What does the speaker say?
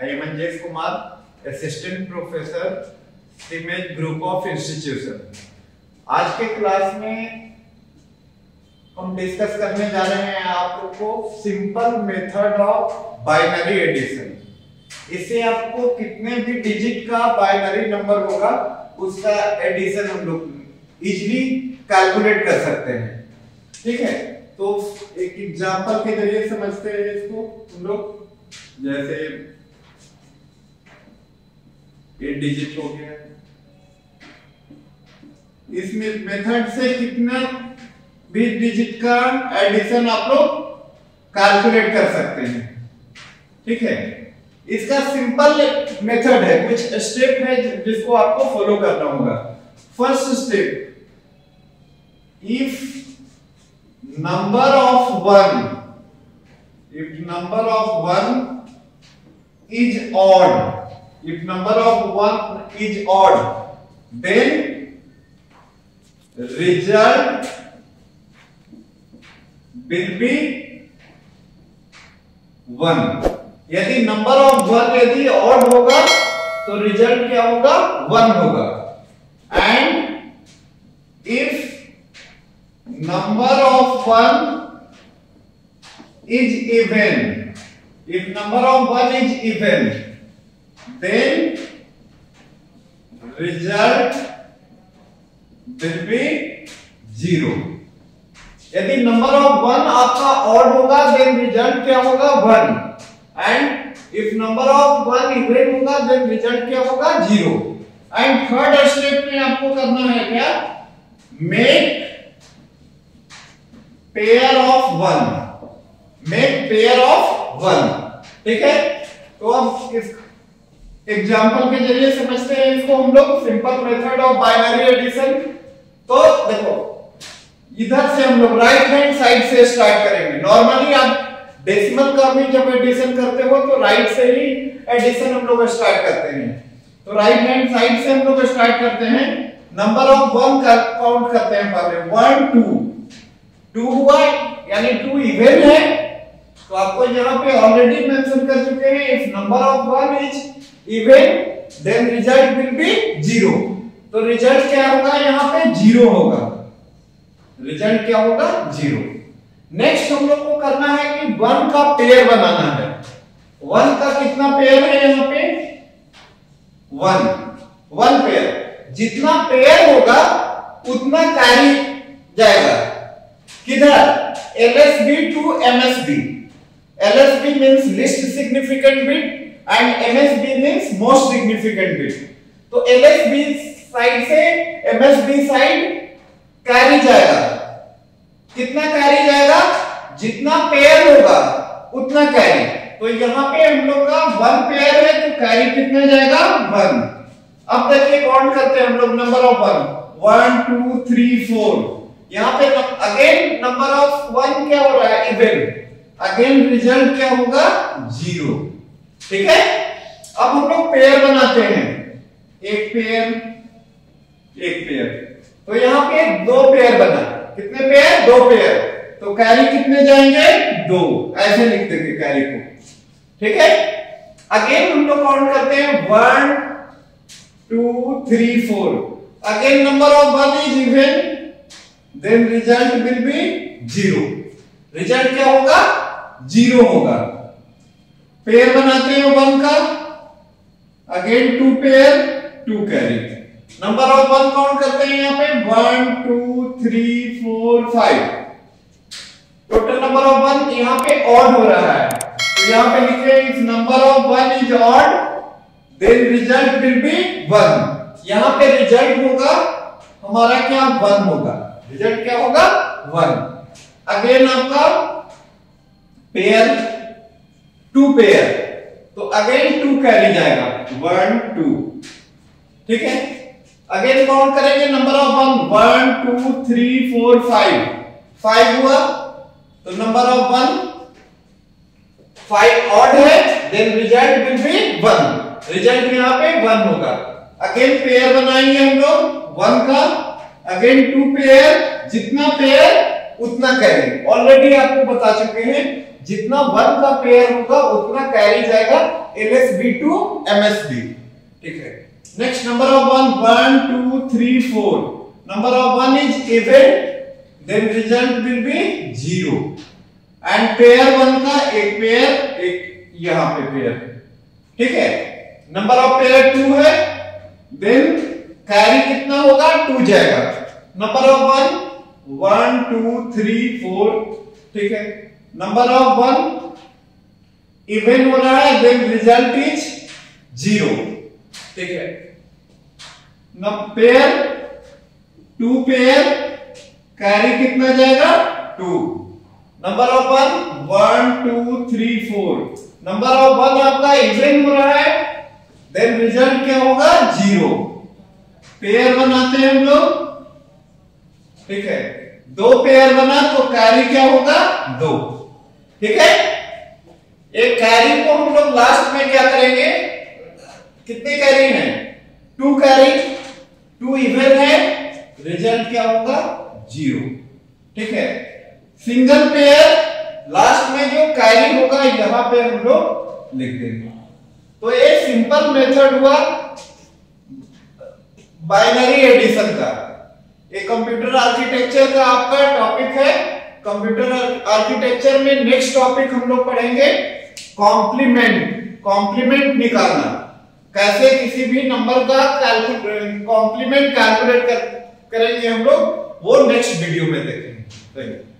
I am Anjesh Kumar, Assistant Professor, CMED Group of Institution। आज के class में हम डिस्कस करने जा रहे हैं आप लोग को simple method of binary addition. इससे आपको कितने भी डिजिट का बाइनरी नंबर होगा उसका एडिशन हम लोग इजीली कैलकुलेट कर सकते हैं। ठीक है, तो एक एग्जांपल के जरिए समझते हैं इसको हम लोग। जैसे 8 डिजिट हो गया, इस मेथड से कितना भी डिजिट का एडिशन आप लोग कैलकुलेट कर सकते हैं। ठीक है, इसका सिंपल मेथड है, कुछ स्टेप है जिसको आपको फॉलो करना होगा। First step, if number of one is odd, if number of one is odd, then result will be 1। यदि नंबर ऑफ वन यदि ऑड होगा तो रिजल्ट क्या होगा? 1 होगा। And if number of one is even, if number of one is even, then result will be 0। यदि number of one आपका odd होगा then रिजल्ट क्या होगा? 1। And if number of one even होगा then रिजल्ट क्या होगा? 0। And third step में आपको करना है क्या? Make pair of one, make pair of one. ठीक है, तो अब इस एग्जांपल के जरिए समझते हैं इसको हम लोग, simple method of binary addition. तो देखो, इधर से हम लोग राइट हैंड साइड से स्टार्ट करेंगे। नॉर्मली आप डेसिमल का भी जब एडिशन करते हो तो राइट से ही एडिशन हम लोग स्टार्ट करते हैं। तो राइट हैंड साइड से हम लोग स्टार्ट करते हैं। नंबर ऑफ वन का काउंट करते हैं पहले। 1 2 2 हुआ यानी 2 इवन है, तो आपको यहाँ पे ऑलरेडी मेंशन कर चुके हैं, if number of one is even then result will be 0। तो रिजल्ट क्या होगा? यहाँ पे 0 होगा। रिजल्ट क्या होगा? 0। नेक्स्ट हम लोग को करना है कि 1 का पेयर बनाना है। 1 का कितना पेयर है यहाँ पे? 1 पेयर। जितना पेयर होगा उतना कैरी जाएगा किधर? LSB to MSB। LSB means least significant bit and MSB means most significant bit। तो LSB साइड से MSB साइड कैरी जाएगा। कितना कैरी जाएगा? जितना पेयर होगा उतना कैरी। तो यहाँ पे हम लोग का 1 पेयर है तो कैरी कितना जाएगा? 1। अब देखिए काउंट करते हैं हम लोग नंबर ऑफ 1 2 3 4। यहाँ पे अगेन नंबर ऑफ 1 क्या हो रहा है? इवन। अगेन रिजल्ट क्या होगा? 0। ठीक है, अब हम लोग पेयर बनाते हैं। एक पेयर, एक पेयर। तो यहाँ पे 2 पेयर बना। कितने पेयर? 2 पेयर। तो कैरी कितने जाएंगे? 2। ऐसे लिख देंगे कैरी को। ठीक है, अगेन हम लोग काउंट करते हैं 1 2 3 4। Again number of 1 is even then result will be 0। Result क्या होगा? 0 होगा। पेयर बनाते हैं 1 का, again 2 pair 2 carry. Number of 1 count करते हैं यहाँ पे 1 2 3 4 5। टोटल नंबर ऑफ 1 यहाँ पे ऑड हो रहा है, तो यहाँ पे लिखे if number of 1 is odd then result will be 1। यहाँ पे रिजल्ट होगा हमारा क्या? 1 होगा। रिजल्ट क्या होगा? 1। अगेन आपका पेयर 2 पेयर, तो अगेन 2 कैरी जाएगा 1 2। ठीक है, अगेन काउंट करेंगे नंबर ऑफ 1 2 3 4 5 हुआ, तो नंबर ऑफ 5 ऑड है then result will be 1। Result यहाँ पे 1 होगा। अगेन पेयर बनाएंगे हम लोग 1 का, अगेन 2 पेयर। जितना पेयर उतना कैरी। ऑलरेडी आपको बता चुके हैं जितना 1 का पेयर होगा उतना कैरी जाएगा LSB टू MSB। ठीक है, next number of 1 2 3 4। Number of 1 is even, then result will be 0 and pair 1 का एक पेयर, एक यहां पे पेयर। ठीक है, नंबर ऑफ पेयर 2 है, देन कैरी कितना होगा 2 जाएगा। Number of 1 2 3 4। ठीक है, नंबर ऑफ 1 इवन हो रहा है, देन रिजल्ट इज 0। ठीक है, पेयर 2 पेयर, कैरी कितना जाएगा 2। Number of 1 2 3 4। नंबर ऑफ 1 आपका इवन हो रहा है, देन रिजल्ट क्या होगा 0। पेयर बनाते हैं हम लोग। ठीक है, 2 पेयर बना तो कैरी क्या होगा 2। ठीक है, एक कैरी को हम लोग लास्ट में क्या करेंगे, कितने कैरी हैं 2 कैरी, 2 इवन है, रिजल्ट क्या होगा 0। ठीक है, सिंगल पेयर लास्ट में जो कैरी होगा यहां पे हम लोग लिख देंगे। तो ये सिंपल मेथड हुआ बाइनरी एडिशन का। ये कंप्यूटर आर्किटेक्चर का आपका टॉपिक है। कंप्यूटर आर्किटेक्चर में नेक्स्ट टॉपिक हम लोग पढ़ेंगे कॉम्प्लीमेंट। कॉम्प्लीमेंट निकालना, कैसे किसी भी नंबर का कॉम्प्लीमेंट कैलकुलेट करेंगे हम लोग, वो नेक्स्ट वीडियो में देखेंगे।